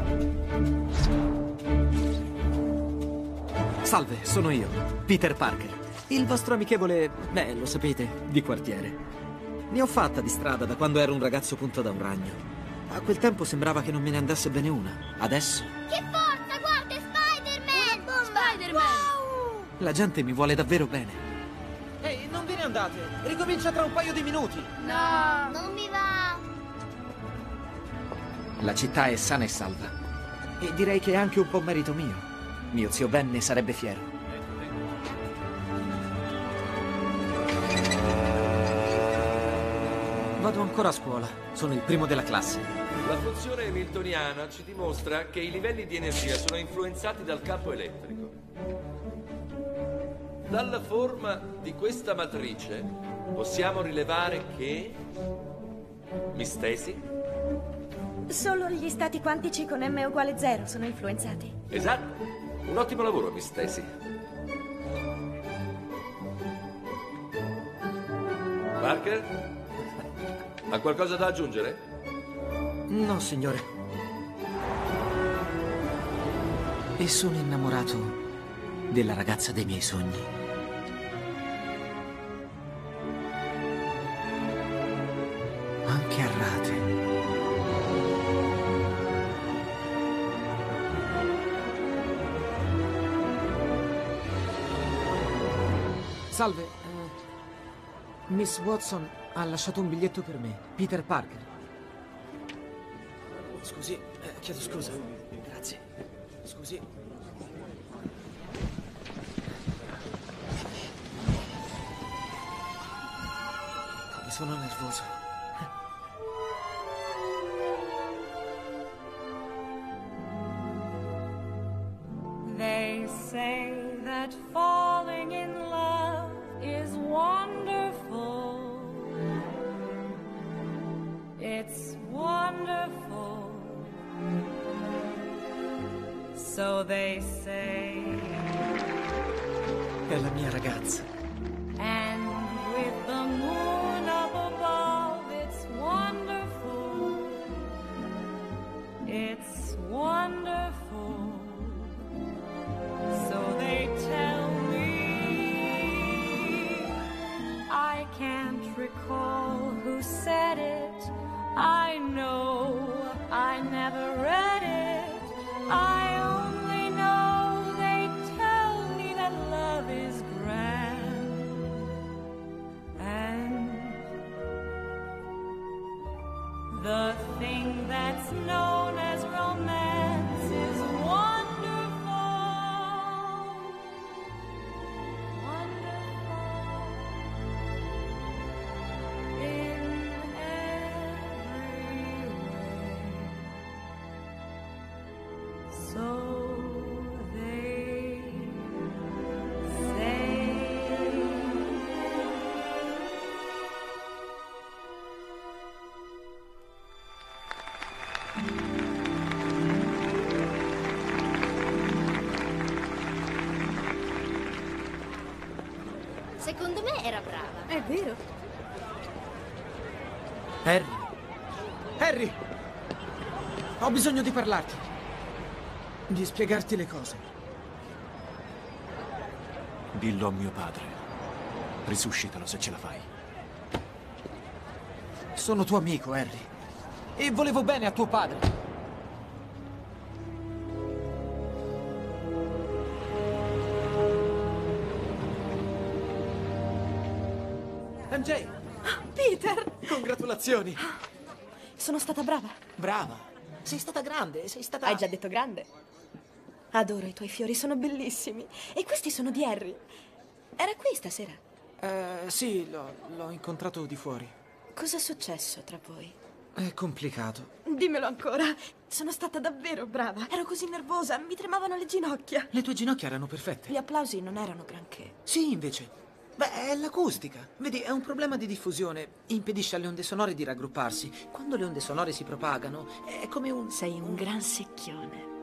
Salve, sono io, Peter Parker. Il vostro amichevole, beh, lo sapete, di quartiere. Ne ho fatta di strada da quando ero un ragazzo punto da un ragno. A quel tempo sembrava che non me ne andasse bene una. Adesso? Che forza! Guarda, è Spider-Man! Spider-Man! Wow! La gente mi vuole davvero bene. Ehi, non ve ne andate! Ricomincia tra un paio di minuti! No! Non mi va! La città è sana e salva. E direi che è anche un po' merito mio. Mio zio Ben ne sarebbe fiero. Vado ancora a scuola. Sono il primo della classe. La funzione hamiltoniana ci dimostra che i livelli di energia sono influenzati dal campo elettrico. Dalla forma di questa matrice possiamo rilevare che... Miss Stacy? Solo gli stati quantici con m uguale 0 sono influenzati. Esatto. Un ottimo lavoro, Miss Stacy. Parker? Ha qualcosa da aggiungere? No, signore. E sono innamorato della ragazza dei miei sogni. Anche a rate. Salve, Miss Watson ha lasciato un biglietto per me, Peter Parker. Scusi, chiedo scusa. Grazie. Scusi. Come sono nervoso. They say that falling in love is wonderful. It's wonderful. So they say. È la mia ragazza. And with the moon up above, it's wonderful. It's wonderful. So they tell me. I can't recall who said it. I know I never read it. I only know they tell me that love is grand. And the thing that's known as romance is wonderful. Wonderful. In every way. So they say. Secondo me era brava. È vero? Harry. Harry! Ho bisogno di parlarti. Di spiegarti le cose. Dillo a mio padre. Risuscitalo se ce la fai. Sono tuo amico, Harry. E volevo bene a tuo padre. MJ, Peter! congratulazioni. Sono stata brava. Brava. Sei stata grande, sei stata... Hai già detto grande. Adoro i tuoi fiori, sono bellissimi. E questi sono di Harry. Era qui stasera. Sì, l'ho incontrato di fuori. Cos'è successo tra voi? È complicato. Dimmelo ancora. Sono stata davvero brava. Ero così nervosa, mi tremavano le ginocchia. Le tue ginocchia erano perfette. Gli applausi non erano granché. Sì, invece. Beh, è l'acustica. Vedi, è un problema di diffusione. Impedisce alle onde sonore di raggrupparsi. Quando le onde sonore si propagano, è come un... Sei un gran secchione.